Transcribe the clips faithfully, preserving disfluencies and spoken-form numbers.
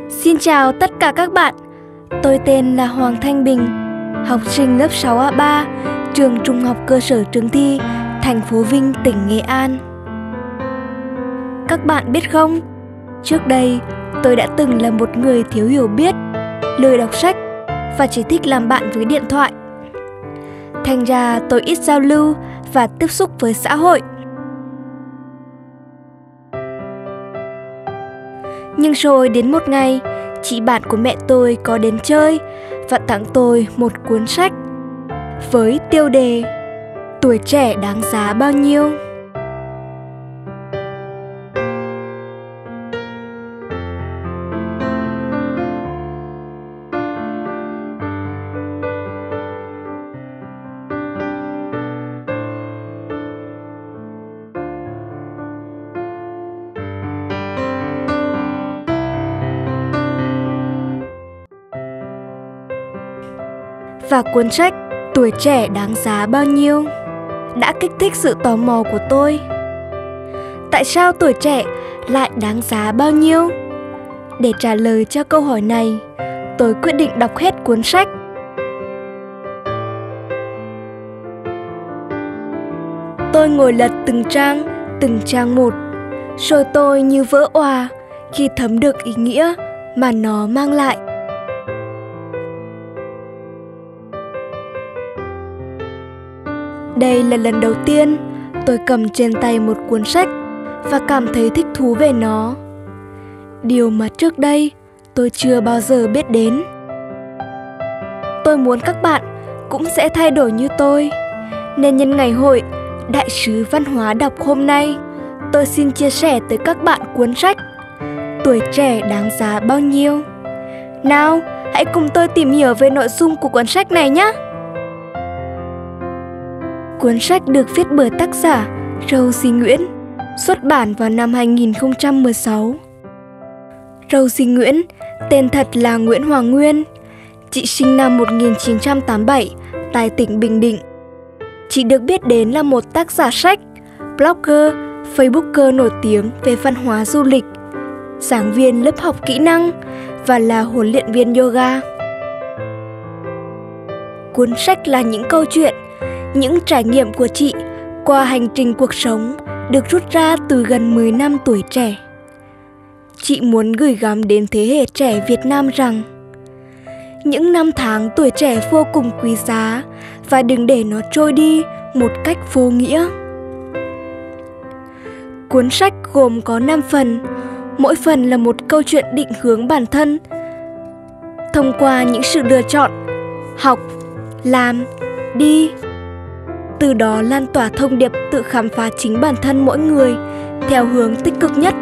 Xin chào tất cả các bạn. Tôi tên là Hoàng Thanh Bình, học sinh lớp sáu A ba, trường Trung học cơ sở Trường Thi, thành phố Vinh, tỉnh Nghệ An. Các bạn biết không, trước đây tôi đã từng là một người thiếu hiểu biết, lười đọc sách và chỉ thích làm bạn với điện thoại. Thành ra tôi ít giao lưu và tiếp xúc với xã hội. Nhưng rồi đến một ngày, chị bạn của mẹ tôi có đến chơi và tặng tôi một cuốn sách với tiêu đề Tuổi trẻ đáng giá bao nhiêu. Và cuốn sách Tuổi trẻ đáng giá bao nhiêu đã kích thích sự tò mò của tôi. Tại sao tuổi trẻ lại đáng giá bao nhiêu? Để trả lời cho câu hỏi này, tôi quyết định đọc hết cuốn sách. Tôi ngồi lật từng trang, từng trang một, rồi tôi như vỡ òa khi thấm được ý nghĩa mà nó mang lại. Đây là lần đầu tiên tôi cầm trên tay một cuốn sách và cảm thấy thích thú về nó. Điều mà trước đây tôi chưa bao giờ biết đến. Tôi muốn các bạn cũng sẽ thay đổi như tôi. Nên nhân ngày hội Đại sứ Văn hóa đọc hôm nay, tôi xin chia sẻ tới các bạn cuốn sách Tuổi trẻ đáng giá bao nhiêu. Nào, hãy cùng tôi tìm hiểu về nội dung của cuốn sách này nhé! Cuốn sách được viết bởi tác giả Rosie Nguyễn, xuất bản vào năm hai nghìn không trăm mười sáu. Rosie Nguyễn, tên thật là Nguyễn Hoàng Nguyên. Chị sinh năm một nghìn chín trăm tám mươi bảy tại tỉnh Bình Định. Chị được biết đến là một tác giả sách, blogger, facebooker nổi tiếng về văn hóa du lịch, giảng viên lớp học kỹ năng và là huấn luyện viên yoga. Cuốn sách là những câu chuyện, những trải nghiệm của chị qua hành trình cuộc sống được rút ra từ gần mười năm tuổi trẻ. Chị muốn gửi gắm đến thế hệ trẻ Việt Nam rằng những năm tháng tuổi trẻ vô cùng quý giá và đừng để nó trôi đi một cách vô nghĩa. Cuốn sách gồm có năm phần, mỗi phần là một câu chuyện định hướng bản thân thông qua những sự lựa chọn học, làm, đi. Từ đó lan tỏa thông điệp tự khám phá chính bản thân mỗi người theo hướng tích cực nhất.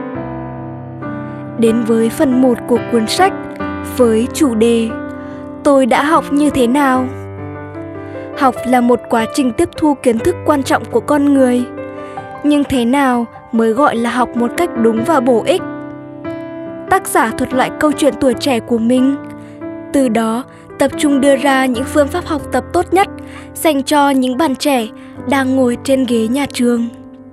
Đến với phần một của cuốn sách với chủ đề Tôi đã học như thế nào? Học là một quá trình tiếp thu kiến thức quan trọng của con người. Nhưng thế nào mới gọi là học một cách đúng và bổ ích? Tác giả thuật lại câu chuyện tuổi trẻ của mình. Từ đó tập trung đưa ra những phương pháp học tập tốt nhất dành cho những bạn trẻ đang ngồi trên ghế nhà trường.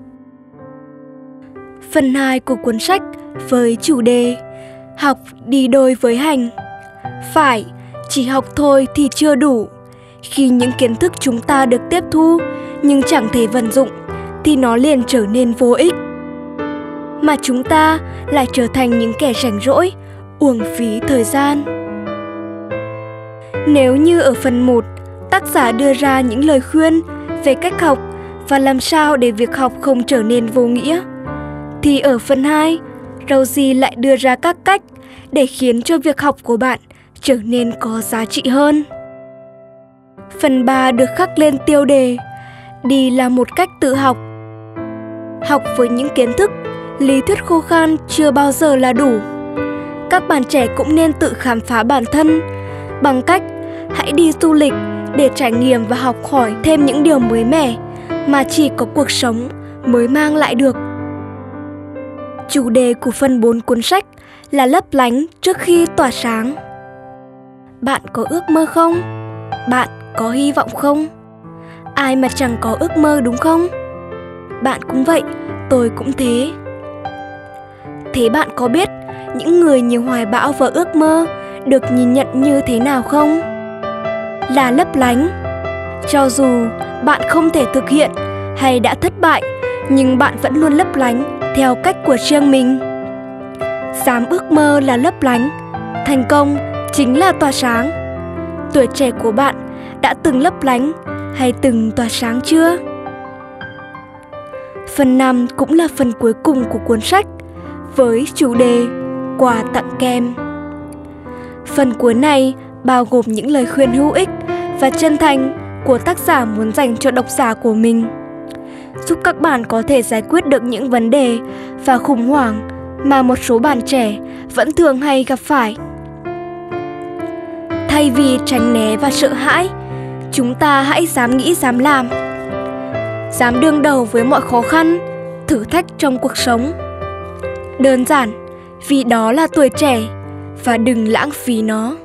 Phần hai của cuốn sách với chủ đề Học đi đôi với hành. Phải, chỉ học thôi thì chưa đủ. Khi những kiến thức chúng ta được tiếp thu nhưng chẳng thể vận dụng thì nó liền trở nên vô ích. Mà chúng ta lại trở thành những kẻ rảnh rỗi, uổng phí thời gian. Nếu như ở phần một, tác giả đưa ra những lời khuyên về cách học và làm sao để việc học không trở nên vô nghĩa, thì ở phần hai, Rosie lại đưa ra các cách để khiến cho việc học của bạn trở nên có giá trị hơn. Phần ba được khắc lên tiêu đề Đi là một cách tự học. Học với những kiến thức, lý thuyết khô khan chưa bao giờ là đủ. Các bạn trẻ cũng nên tự khám phá bản thân bằng cách hãy đi du lịch để trải nghiệm và học hỏi thêm những điều mới mẻ mà chỉ có cuộc sống mới mang lại được. Chủ đề của phần bốn cuốn sách là lấp lánh trước khi tỏa sáng. Bạn có ước mơ không? Bạn có hy vọng không? Ai mà chẳng có ước mơ đúng không? Bạn cũng vậy, tôi cũng thế. Thế bạn có biết những người nhiều hoài bão và ước mơ được nhìn nhận như thế nào không? Là lấp lánh. Cho dù bạn không thể thực hiện hay đã thất bại, nhưng bạn vẫn luôn lấp lánh theo cách của riêng mình. Dám ước mơ là lấp lánh, thành công chính là tỏa sáng. Tuổi trẻ của bạn đã từng lấp lánh hay từng tỏa sáng chưa? Phần năm cũng là phần cuối cùng của cuốn sách với chủ đề Quà tặng kem. Phần cuối này bao gồm những lời khuyên hữu ích và chân thành của tác giả muốn dành cho độc giả của mình, giúp các bạn có thể giải quyết được những vấn đề và khủng hoảng mà một số bạn trẻ vẫn thường hay gặp phải. Thay vì tránh né và sợ hãi, chúng ta hãy dám nghĩ dám làm, dám đương đầu với mọi khó khăn, thử thách trong cuộc sống. Đơn giản, vì đó là tuổi trẻ và đừng lãng phí nó.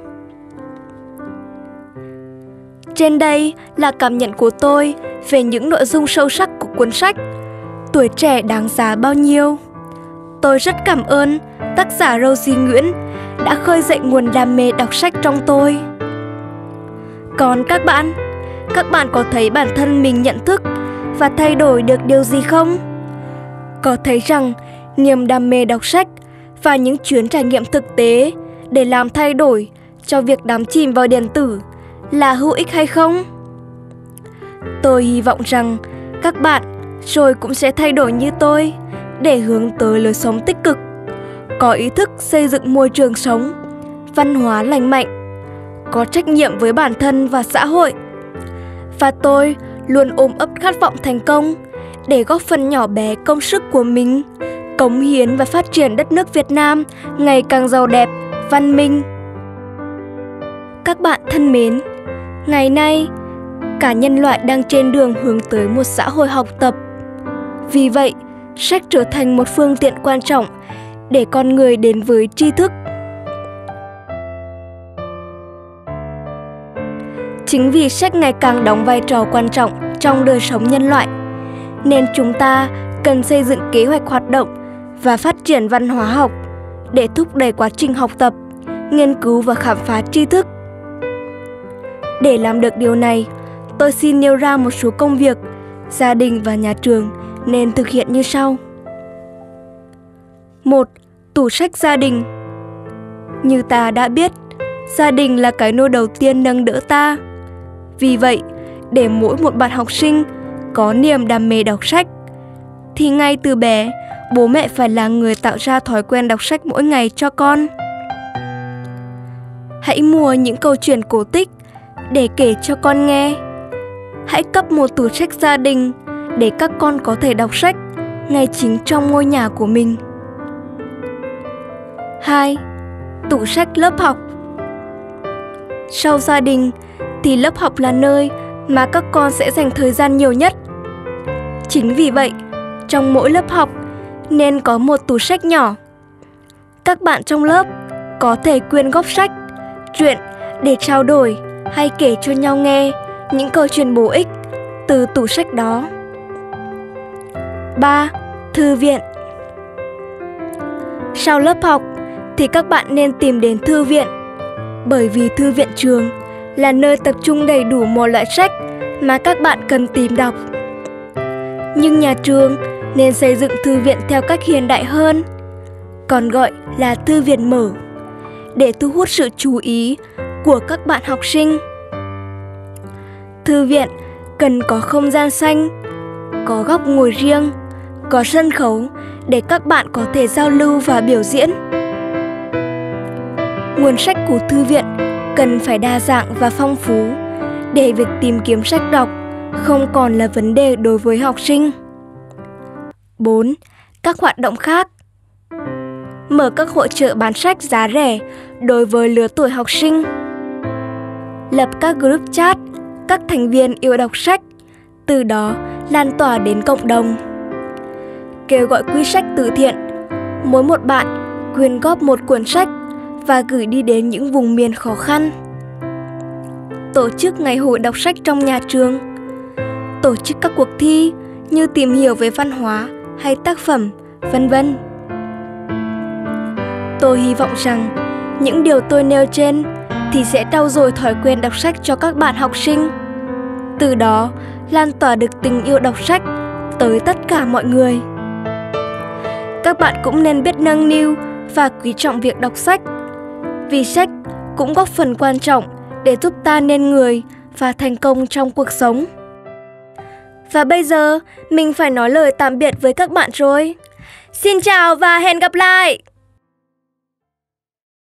Trên đây là cảm nhận của tôi về những nội dung sâu sắc của cuốn sách Tuổi trẻ đáng giá bao nhiêu. Tôi rất cảm ơn tác giả Rosie Nguyễn đã khơi dậy nguồn đam mê đọc sách trong tôi. Còn các bạn, các bạn có thấy bản thân mình nhận thức và thay đổi được điều gì không? Có thấy rằng niềm đam mê đọc sách và những chuyến trải nghiệm thực tế để làm thay đổi cho việc đắm chìm vào điện tử là hữu ích hay không? Tôi hy vọng rằng các bạn rồi cũng sẽ thay đổi như tôi để hướng tới lối sống tích cực, có ý thức xây dựng môi trường sống, văn hóa lành mạnh, có trách nhiệm với bản thân và xã hội. Và tôi luôn ôm ấp khát vọng thành công để góp phần nhỏ bé công sức của mình, cống hiến và phát triển đất nước Việt Nam ngày càng giàu đẹp, văn minh. Các bạn thân mến, ngày nay, cả nhân loại đang trên đường hướng tới một xã hội học tập. Vì vậy, sách trở thành một phương tiện quan trọng để con người đến với tri thức. Chính vì sách ngày càng đóng vai trò quan trọng trong đời sống nhân loại, nên chúng ta cần xây dựng kế hoạch hoạt động và phát triển văn hóa học để thúc đẩy quá trình học tập, nghiên cứu và khám phá tri thức. Để làm được điều này, tôi xin nêu ra một số công việc gia đình và nhà trường nên thực hiện như sau. một. Tủ sách gia đình. Như ta đã biết, gia đình là cái nôi đầu tiên nâng đỡ ta. Vì vậy, để mỗi một bạn học sinh có niềm đam mê đọc sách, thì ngay từ bé, bố mẹ phải là người tạo ra thói quen đọc sách mỗi ngày cho con. Hãy mua những câu chuyện cổ tích để kể cho con nghe. Hãy cấp một tủ sách gia đình để các con có thể đọc sách ngay chính trong ngôi nhà của mình. hai. Tủ sách lớp học. Sau gia đình thì lớp học là nơi mà các con sẽ dành thời gian nhiều nhất. Chính vì vậy, trong mỗi lớp học nên có một tủ sách nhỏ. Các bạn trong lớp có thể quyên góp sách, truyện để trao đổi hay kể cho nhau nghe những câu chuyện bổ ích từ tủ sách đó. ba. Thư viện. Sau lớp học thì các bạn nên tìm đến thư viện, bởi vì thư viện trường là nơi tập trung đầy đủ mọi loại sách mà các bạn cần tìm đọc. Nhưng nhà trường nên xây dựng thư viện theo cách hiện đại hơn, còn gọi là thư viện mở, để thu hút sự chú ý của các bạn học sinh. Thư viện cần có không gian xanh, có góc ngồi riêng, có sân khấu để các bạn có thể giao lưu và biểu diễn. Nguồn sách của thư viện cần phải đa dạng và phong phú để việc tìm kiếm sách đọc không còn là vấn đề đối với học sinh. bốn. Các hoạt động khác. Mở các hội chợ bán sách giá rẻ đối với lứa tuổi học sinh. Lập các group chat, các thành viên yêu đọc sách, từ đó lan tỏa đến cộng đồng. Kêu gọi quy sách từ thiện, mỗi một bạn quyên góp một cuốn sách và gửi đi đến những vùng miền khó khăn. Tổ chức ngày hội đọc sách trong nhà trường. Tổ chức các cuộc thi như tìm hiểu về văn hóa hay tác phẩm, vân vân. Tôi hy vọng rằng những điều tôi nêu trên thì sẽ trau dồi thói quen đọc sách cho các bạn học sinh. Từ đó lan tỏa được tình yêu đọc sách tới tất cả mọi người. Các bạn cũng nên biết nâng niu và quý trọng việc đọc sách, vì sách cũng góp phần quan trọng để giúp ta nên người và thành công trong cuộc sống. Và bây giờ mình phải nói lời tạm biệt với các bạn rồi. Xin chào và hẹn gặp lại!